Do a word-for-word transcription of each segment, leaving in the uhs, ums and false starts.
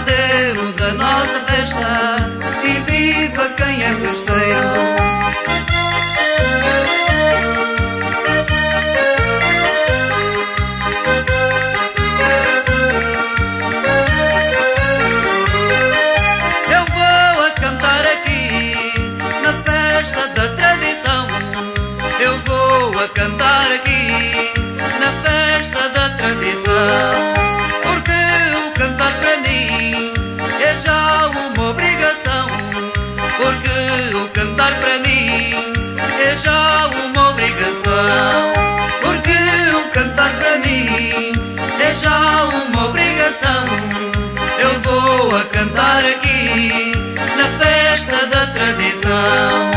temos a nossa festa e viva quem é festeiro. A cantar aqui na festa da tradição, porque o cantar para mim é já uma obrigação, porque o cantar para mim é já uma obrigação, porque o cantar para mim é já uma obrigação. Eu vou a cantar aqui na festa da tradição.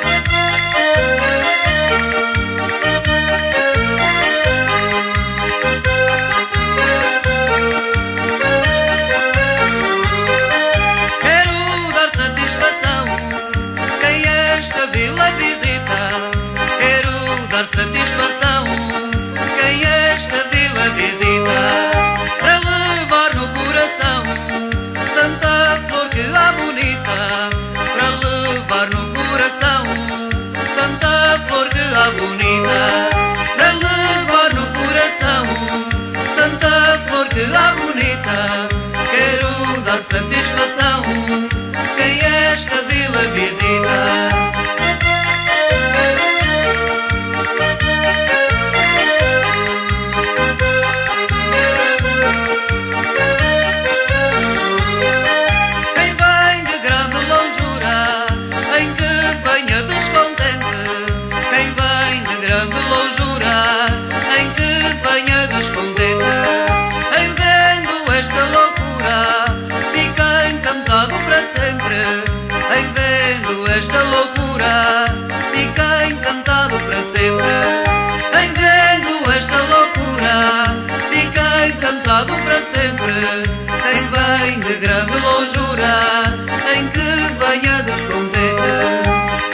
Satisfação quem esta vila visita, para levar no coração tanta flor que há bonita, para levar no coração tanta flor que há bonita, para levar no coração tanta flor que há bonita. Quero dar satisfação quem esta vila visita. Esta loucura fica encantado para sempre. Em vendo esta loucura fica encantado para sempre. Quem vem de grande longura, em que venha descontente.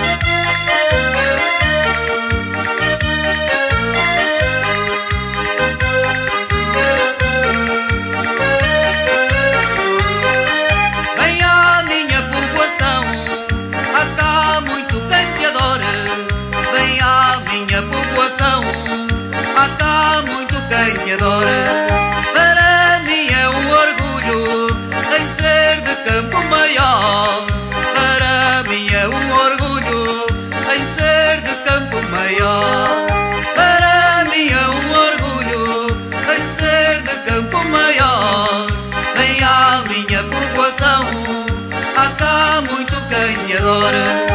Há cá muito quem te adora. Para mim é um orgulho em ser de Campo Maior. Para mim é um orgulho em ser de Campo Maior. Para mim é um orgulho em ser de Campo Maior. Vem à minha povoação, há cá muito quem te adora.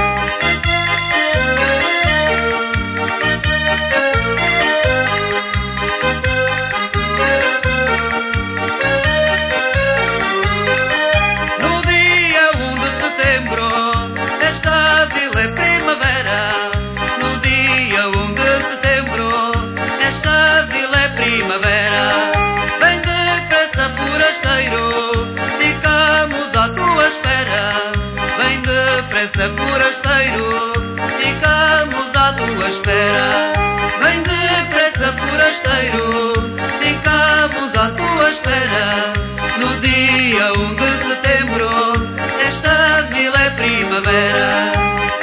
Forasteiro, ficamos à tua espera. Vem depressa, forasteiro, ficamos à tua espera. No dia um de setembro, esta vila é primavera.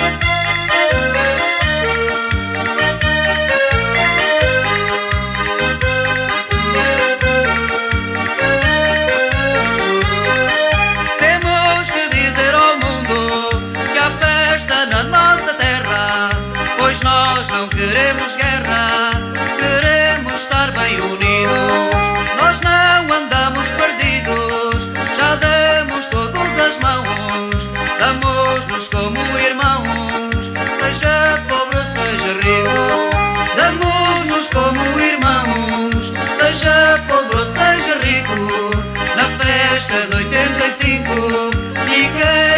Queremos guerra, queremos estar bem unidos. Nós não andamos perdidos, já demos todas as mãos. Damos-nos como irmãos, seja pobre ou seja rico. Damos-nos como irmãos, seja pobre ou seja rico. Na festa de oitenta e cinco, ninguém